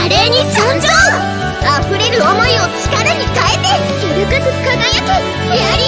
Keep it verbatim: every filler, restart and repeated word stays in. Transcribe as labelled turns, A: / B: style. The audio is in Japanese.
A: 華麗に参上。溢れる思いを力に変えて揺るがず輝くエアリ